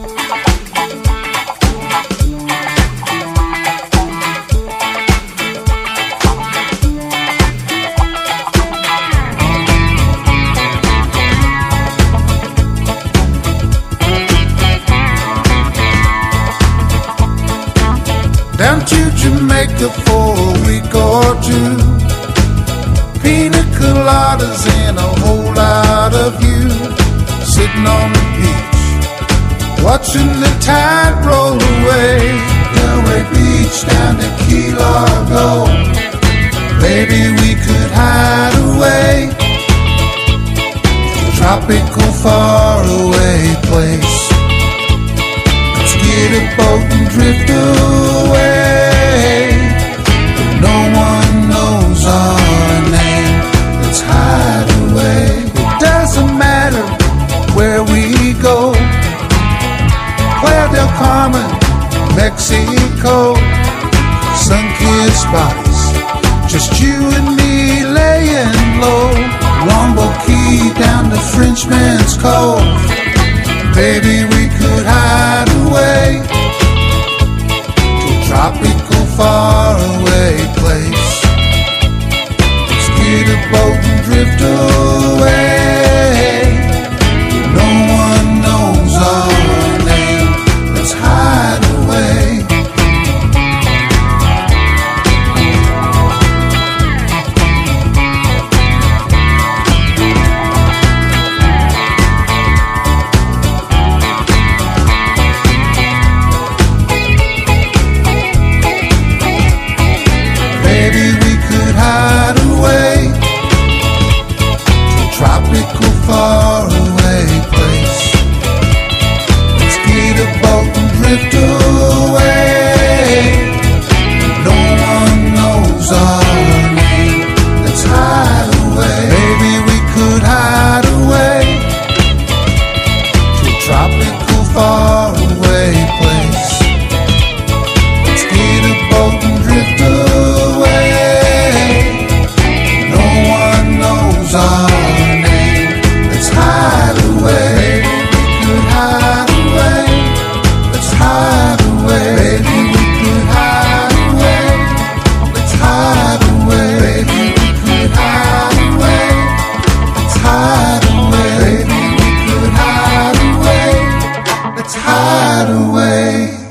Down to Jamaica for a week or two. Pina coladas and a whole lot of you. Sitting on the beach, watching the tide roll away. Delray Beach down to Key Largo. Baby, we could hide away. Tropical faraway place. Let's get a boat and drift away. No one knows our name. Let's hide away. It doesn't matter where we go. Playa del Carmen, Mexico. Sun-kissed bodies, just you and me laying low. Wombo Key down to Frenchman's Cove. Baby, we could hide away to a tropical faraway place. Let's get a boat and drift away. No one knows our name. Let's hide away. Faraway place. Let's get a boat and drift away. No one knows our name. Let's hide away. Maybe we could hide away to a tropical faraway place. Let's get a boat and drift away. No one knows our hide away. Maybe we could hide away. Let's hide away. Maybe we could hide away. Let's hide away. Maybe we could hide away. Let's hide away. Maybe we could hide away. Let's hide away.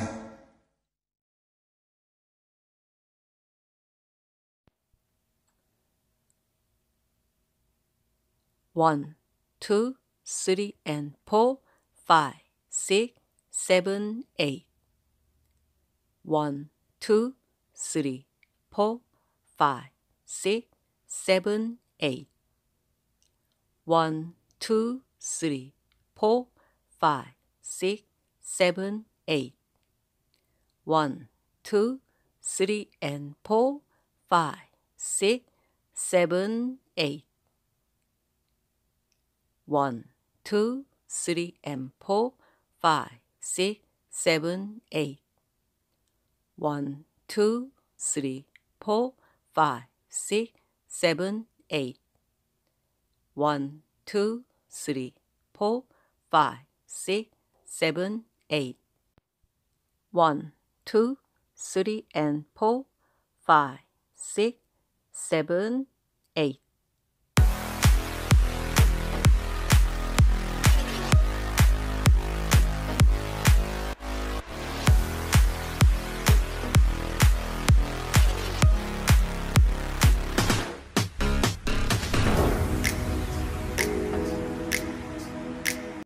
1, 2, 3, and 4, 5, 6, 7, 8. 1, 2, 3, 4, 5, 6, 7, 8. 1, 2, 3, 4, 5, 6, 7, 8. 1, 2, 3, and 4, 5, 6, 7, 8. 1, 2, 3, and 4, 5, 6, 7, 8. 1, 2, 3, 4, 5, 6, 7, 8. 1, 2, 3, 4, 5, 6, 7, 8. 1, 2, 3, and 4, 5, 6, 7, 8.